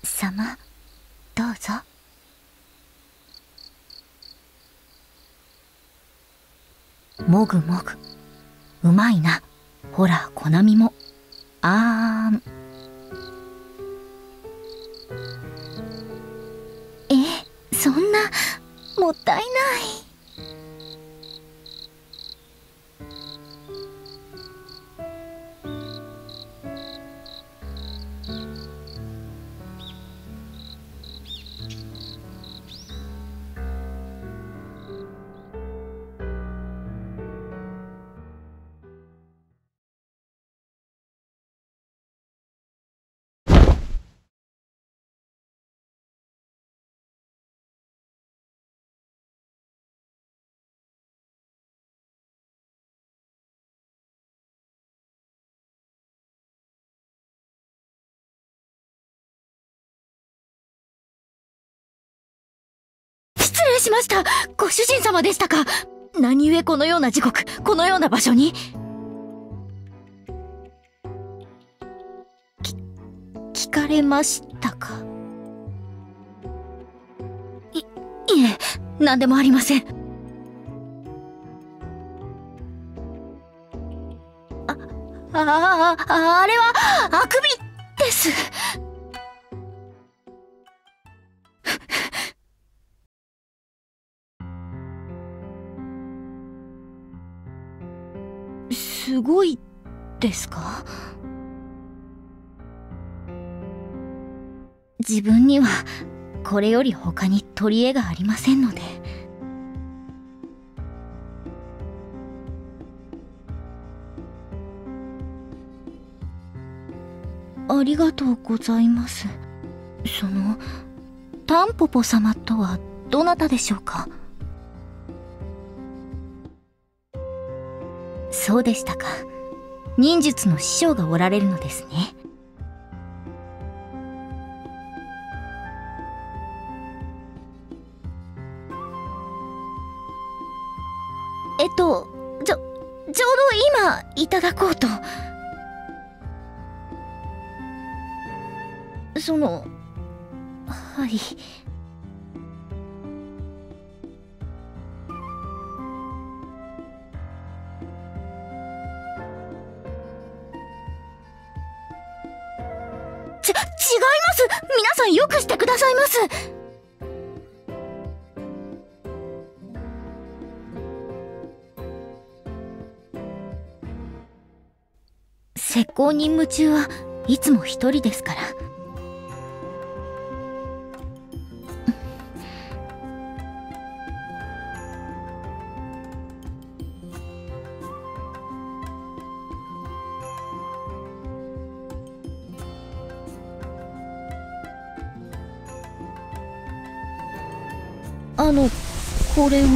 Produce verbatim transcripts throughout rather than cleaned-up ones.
様、どうぞ。もぐもぐ、うまいな。ほら、こなみも。あーん。え、そんな、もったいない。失礼しました。ご主人様でしたか。何故このような時刻、このような場所に。き、聞かれましたか。い、いえ、何でもありません。あ、ああ、あれは、あくびです。すごいですか。自分にはこれより他に取り柄がありませんので。ありがとうございます。そのタンポポ様とはどなたでしょうか。そうでしたか。忍術の師匠がおられるのですね。えっとちょちょうど今いただこうと。そのはい。ち、違います。皆さんよくしてくださいます。石膏任務中はいつも一人ですから。あの、これを。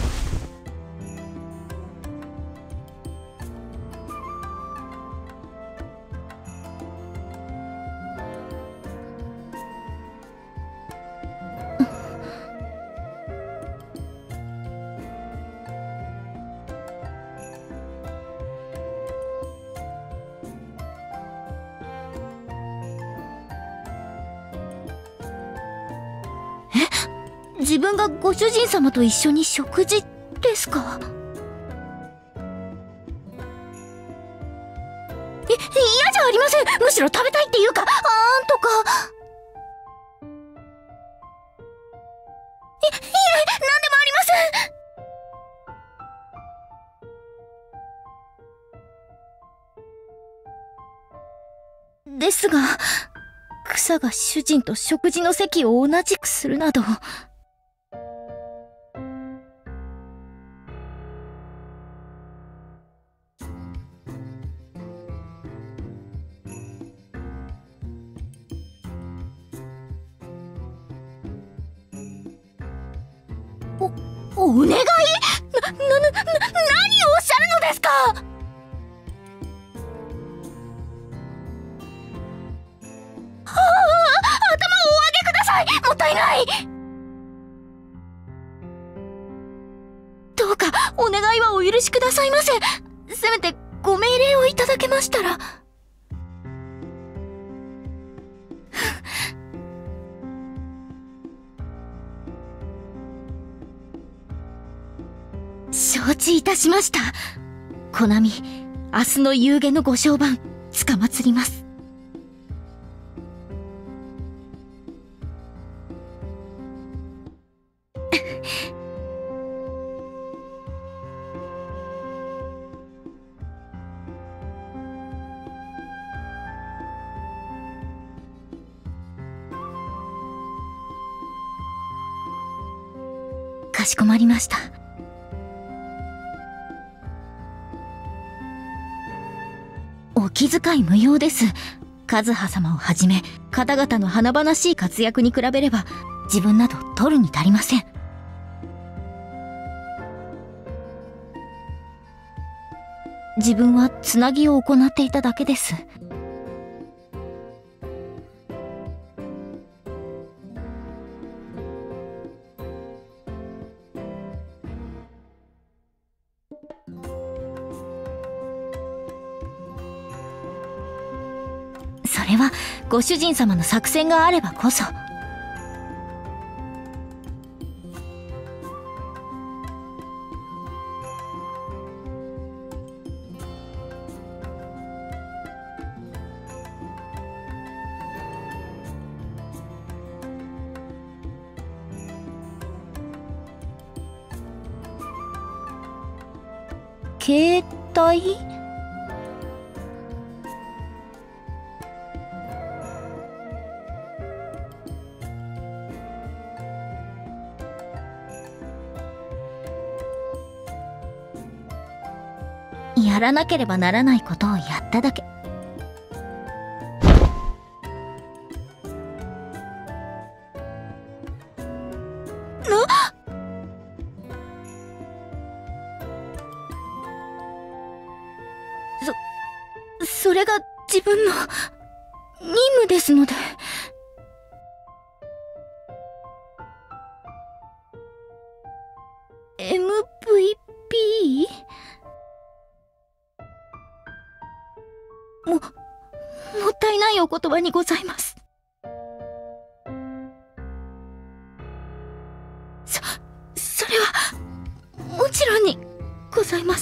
自分がご主人様と一緒に食事ですか。え、嫌じゃありません。むしろ食べたいっていうか、あーんとか。い、いえ、なんでもありません。ですが、草が主人と食事の席を同じくするなど。お、お願い？な、な、な、何をおっしゃるのですか？はあ、頭をお上げください。もったいない。どうかお願いはお許しくださいませ。せめてご命令をいただけましたら。 たしました。コナミ、明日の夕げのご相伴、つかまつります。かしこまりました。お気遣い無用です。和葉様をはじめ方々の華々しい活躍に比べれば自分など取るに足りません。自分はつなぎを行っていただけです。それはご主人様の作戦があればこそ。携帯？やらなければならないことをやっただけ。なそ、それが自分の任務ですので。エムブイピー？も、もったいないお言葉にございます。そ、それは、もちろんにございます。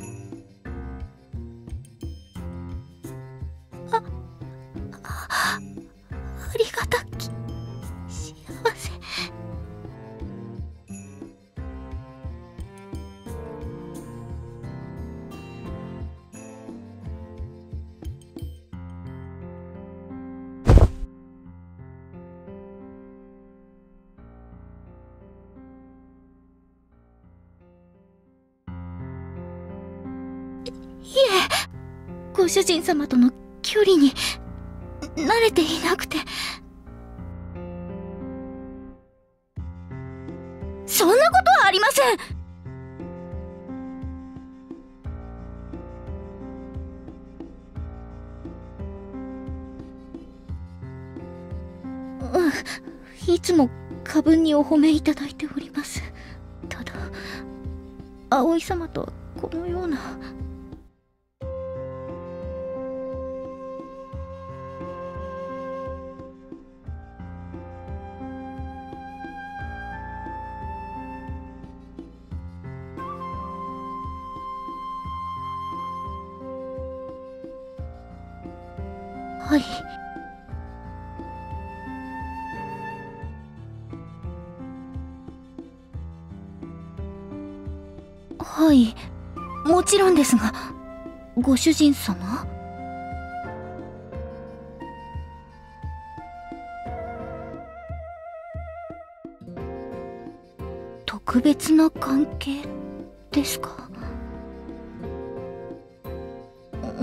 あ、あ、ありがたき、幸せ。いえ、ご主人様との距離に慣れていなくて。そんなことはありません。うん、いつも過分にお褒めいただいております。ただ葵様とはこのような。はい。はい、もちろんですが、ご主人様？特別な関係ですか？うん。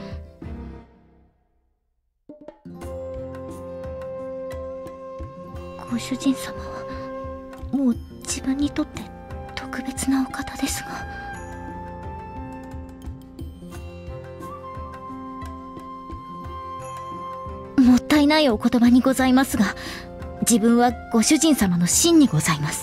ご主人様はもう自分にとって特別なお方ですが。もったいないお言葉にございますが、自分はご主人様の真にございます。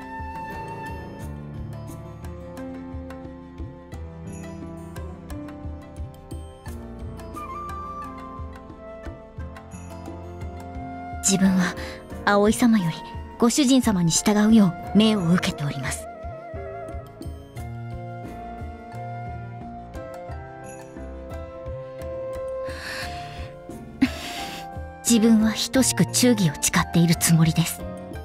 自分は葵様よりご主人様に従うよう命を受けております。 自分は等しく忠義を誓っているつもりです。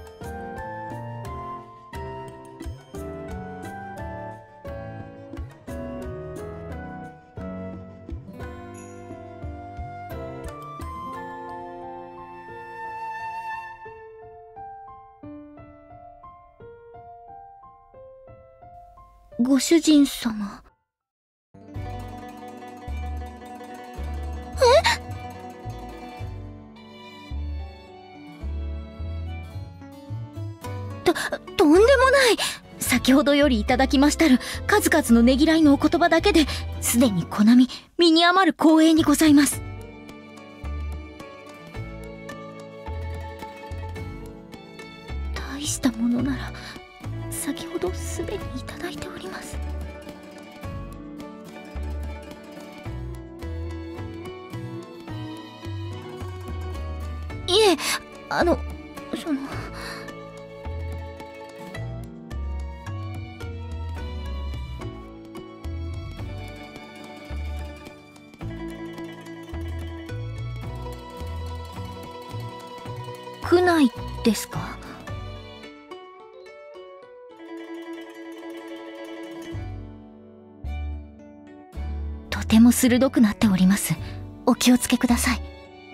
ご主人様。え？と、とんでもない。先ほどよりいただきましたる数々のねぎらいのお言葉だけで、すでにこなみ身に余る光栄にございます。大したものなら先ほどすでにいただいております。いえ、あのその区内ですか？とても鋭くなっております。お気をつけください。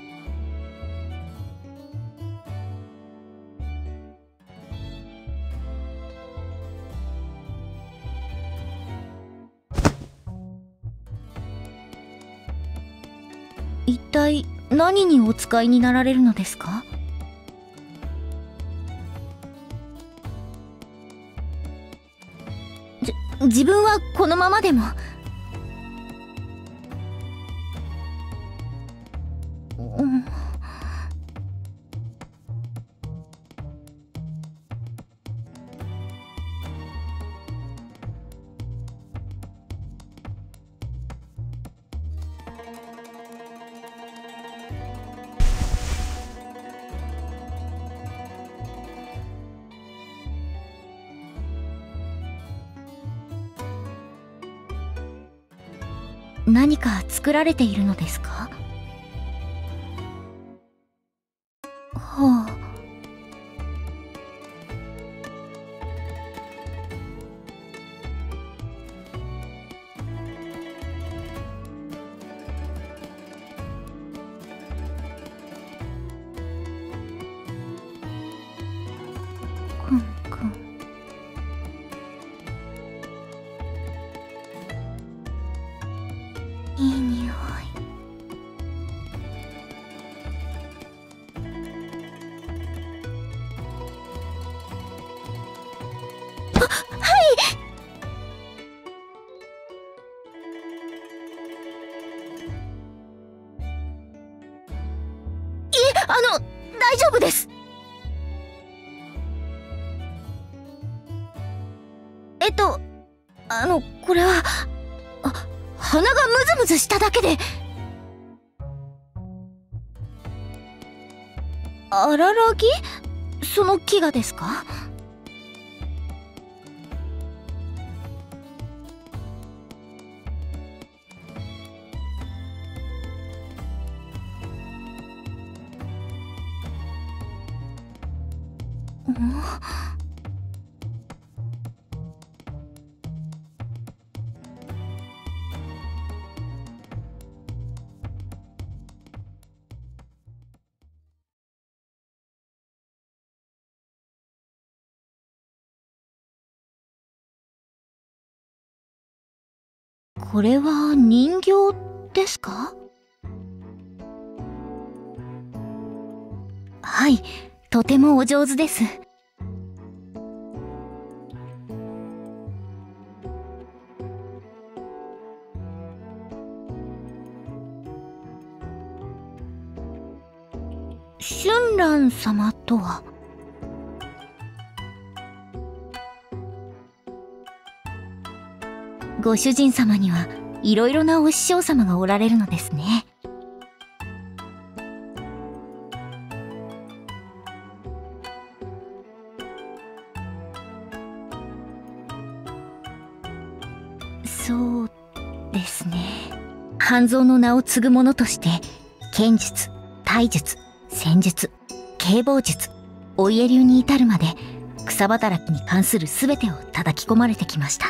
一体何にお使いになられるのですか？じ自分はこのままでも。うん、何か作られているのですか？はあ。くんくん。いい匂い。あ、はい。いえ、あの大丈夫です。えっとあのこれはあ鼻がムズムズしただけで。あららぎ？その木がですか？うん、これは人形ですか？はい、とてもお上手です。春蘭様とは？ご主人様にはいろいろなお師匠様がおられるのですね。そうですね。半蔵の名を継ぐ者として剣術、体術、 戦術、警棒術、お家流に至るまで草働きに関する全てを叩き込まれてきました。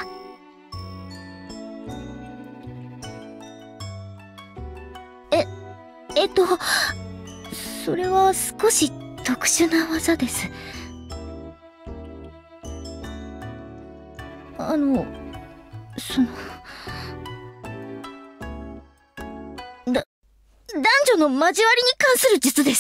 え、えっと、それは少し特殊な技です。あの、その、だ、男女の交わりに関する術です。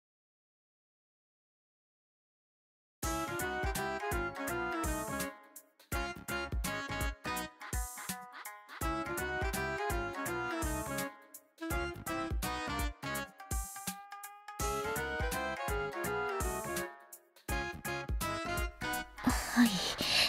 はい。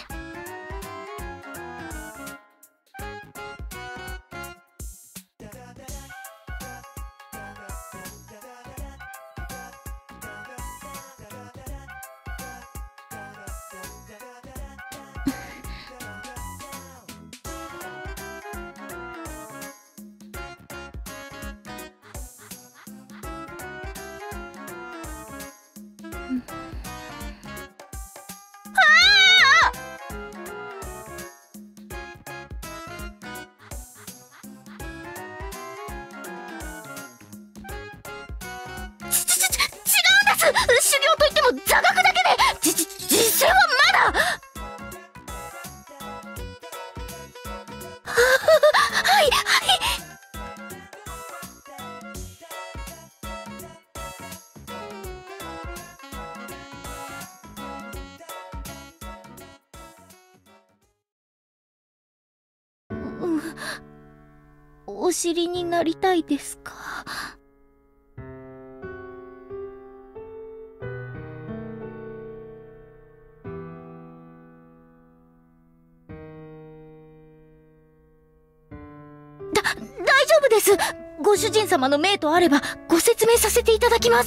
修行といっても座学だけで、じ、じ、実践はまだ。は、はいはい。うん、お尻になりたいですか？大丈夫です。ご主人様の命とあればご説明させていただきます。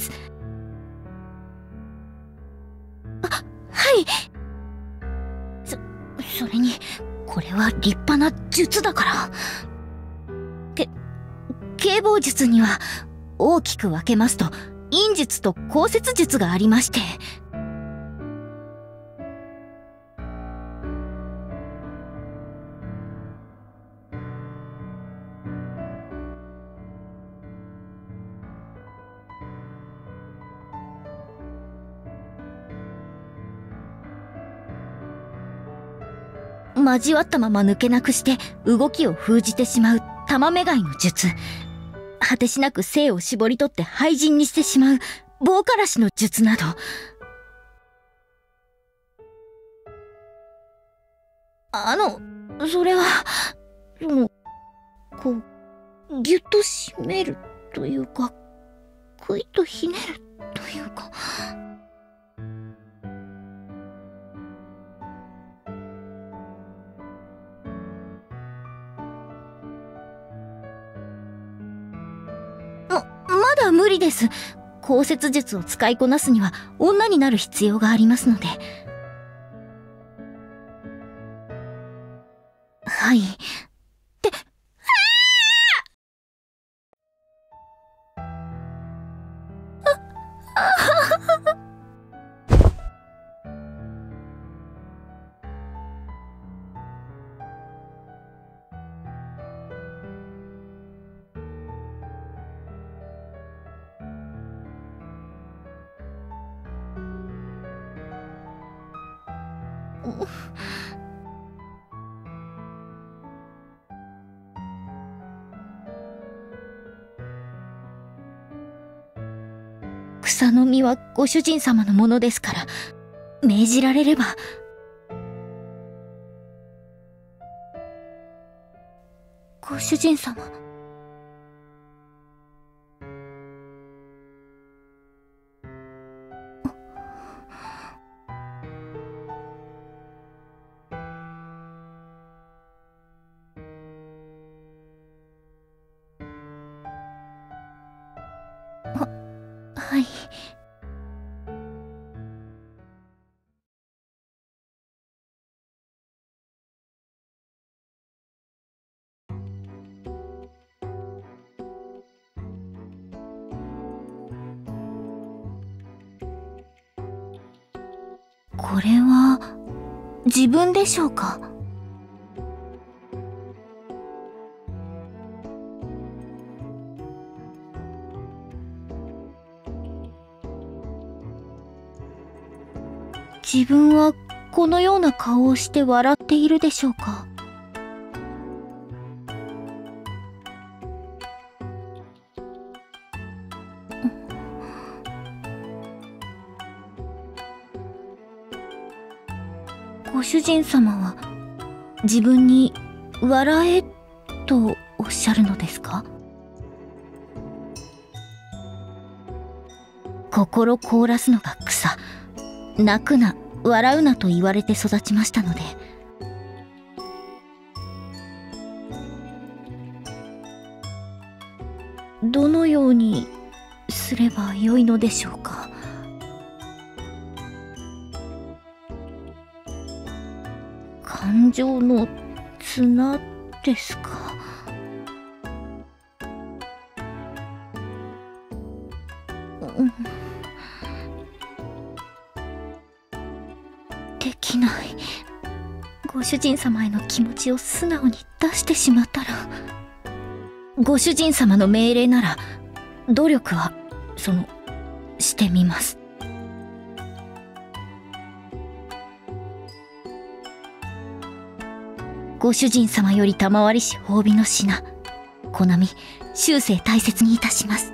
あ、はい。そ、それにこれは立派な術だから。け、警棒術には大きく分けますと陰術と降雪術がありまして、交わったまま抜けなくして動きを封じてしまう玉目貝の術、果てしなく精を絞り取って廃人にしてしまう棒からしの術など、あのそれはそのこうギュッと締めるというか、クイッとひねるというか。ま、まだ無理です。降雪術を使いこなすには女になる必要がありますので。はい。って、草の実はご主人様のものですから、命じられれば。ご主人様。は、はい。 これは自分でしょうか？自分はこのような顔をして笑っているでしょうか？ご主人様は自分に笑えとおっしゃるのですか？心凍らすのが草、泣くな笑うなと言われて育ちましたので、どのようにすればよいのでしょうか？感情の綱ですか？うん、できない。ご主人様への気持ちを素直に出してしまったら、ご主人様の命令なら努力はそのしてみます。ご主人様より賜りし褒美の品、こなみ終生大切にいたします。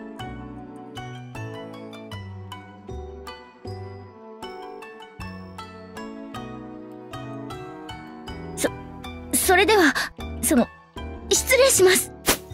そそれではその失礼します。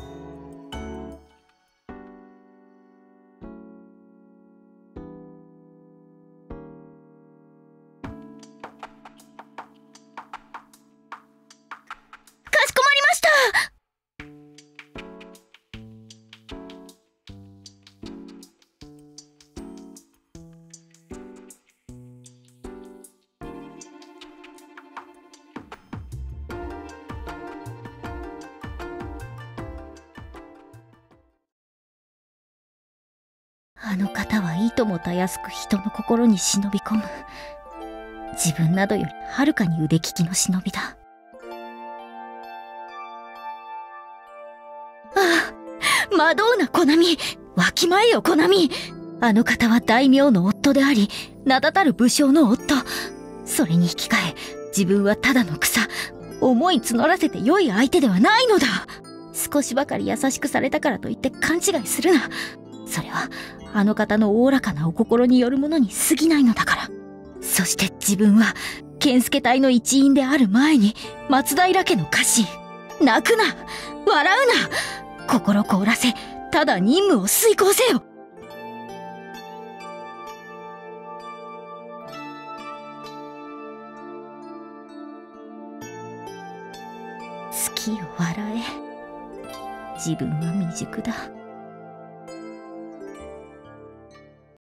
あの方はいともたやすく人の心に忍び込む、自分などよりはるかに腕利きの忍びだ。ああ、魔道なコナミ、わきまえよコナミ。あの方は大名の夫であり、名だたる武将の夫。それに引き換え、自分はただの草、思い募らせて良い相手ではないのだ。少しばかり優しくされたからといって勘違いするな。それはあの方のおおらかなお心によるものに過ぎないのだから。そして自分は健介隊の一員である前に松平家の家臣。泣くな、笑うな、心凍らせ、ただ任務を遂行せよ。好きよ笑え。自分は未熟だ。